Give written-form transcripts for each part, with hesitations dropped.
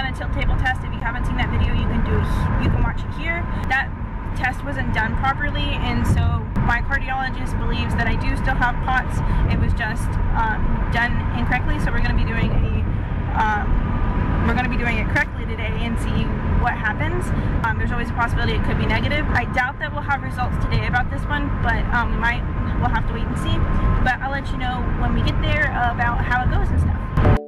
done a tilt table test. If you haven't seen that video, you can watch it here. That test wasn't done properly, and so my cardiologist believes that I do still have POTS. It was just done incorrectly, so we're going to be doing it correctly today and see what happens. There's always a possibility it could be negative. I doubt that we'll have results today about this one, but we'll have to wait and see. But I'll let you know when we get there about how it goes and stuff.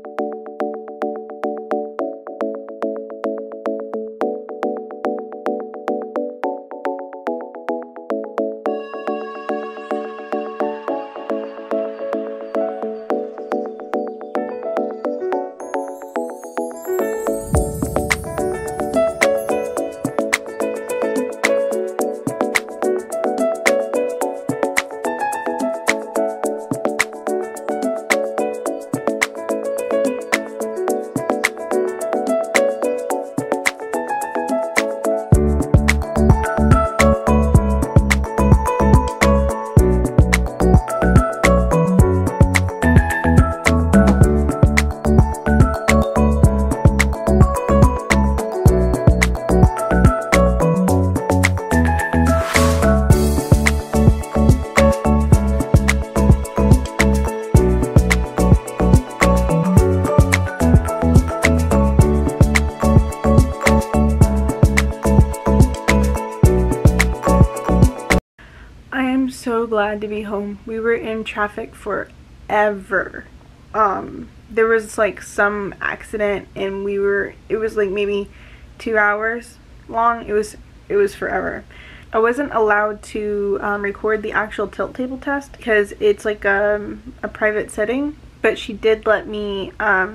So glad to be home. We were in traffic forever. There was like some accident and it was like maybe 2 hours long. It was forever. I wasn't allowed to record the actual tilt table test because it's like a private setting, but she did let me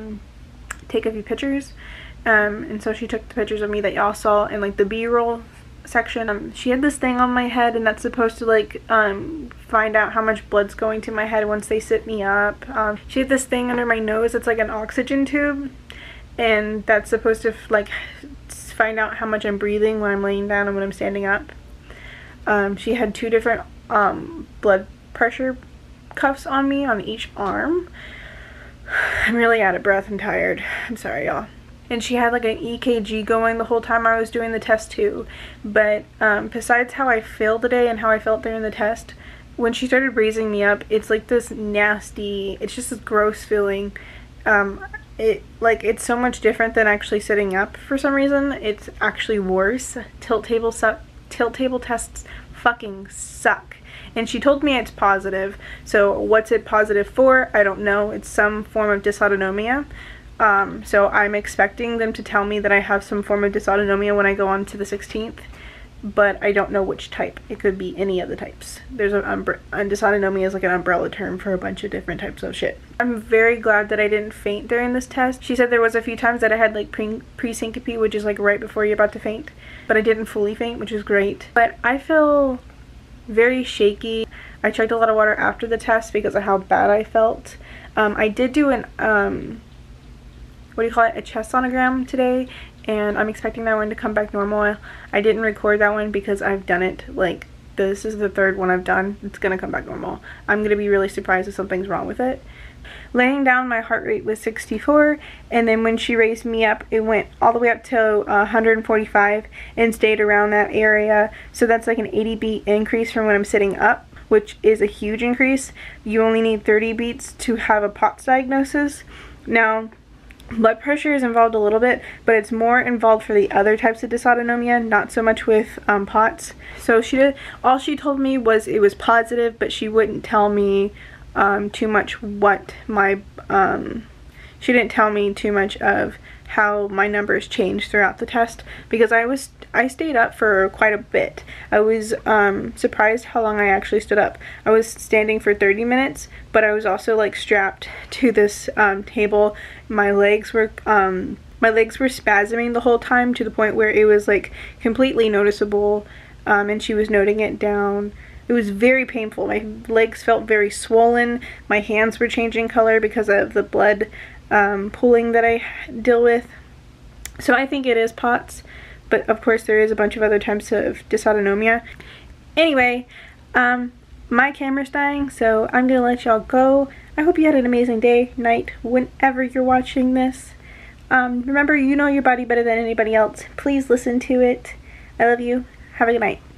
take a few pictures, and so she took the pictures of me that y'all saw in like the B-roll section. She had this thing on my head, and that's supposed to like find out how much blood's going to my head once they sit me up. She had this thing under my nose that's like an oxygen tube, and that's supposed to like find out how much I'm breathing when I'm laying down and when I'm standing up. She had 2 different blood pressure cuffs on me on each arm. I'm really out of breath and tired. I'm sorry, y'all. And she had like an EKG going the whole time I was doing the test too. But besides how I feel today and how I felt during the test, when she started raising me up, it's like this nasty, it's just this gross feeling. It's so much different than actually sitting up for some reason. It's actually worse. Tilt table tests fucking suck. And she told me it's positive. So what's it positive for? I don't know. It's some form of dysautonomia. So I'm expecting them to tell me that I have some form of dysautonomia when I go on to the 16th, but I don't know which type. It could be any of the types. There's dysautonomia is like an umbrella term for a bunch of different types of shit. I'm very glad that I didn't faint during this test. She said there was a few times that I had like pre-syncope, which is like right before you're about to faint, but I didn't fully faint, which is great. But I feel very shaky. I chugged a lot of water after the test because of how bad I felt. I did do an a chest sonogram today, and I'm expecting that one to come back normal. I didn't record that one because I've done it, like, this is the 3rd one I've done. It's gonna come back normal. I'm gonna be really surprised if something's wrong with it. Laying down, my heart rate was 64, and then when she raised me up, it went all the way up to 145 and stayed around that area. So that's like an 80 beat increase from when I'm sitting up, which is a huge increase. You only need 30 beats to have a POTS diagnosis. Now, blood pressure is involved a little bit, but it's more involved for the other types of dysautonomia, not so much with POTS. So all she told me was it was positive, but she wouldn't tell me too much what my she didn't tell me too much of how my numbers changed throughout the test, because I stayed up for quite a bit. I was surprised how long I actually stood up. I was standing for 30 minutes, but I was also like strapped to this table. My legs were spasming the whole time, to the point where it was like completely noticeable, and she was noting it down. It was very painful. My legs felt very swollen. My hands were changing color because of the blood pooling that I deal with. So I think it is POTS, but of course there is a bunch of other types of dysautonomia. Anyway, my camera's dying, so I'm gonna let y'all go. I hope you had an amazing day, night, whenever you're watching this. Remember, you know your body better than anybody else. Please listen to it. I love you. Have a good night.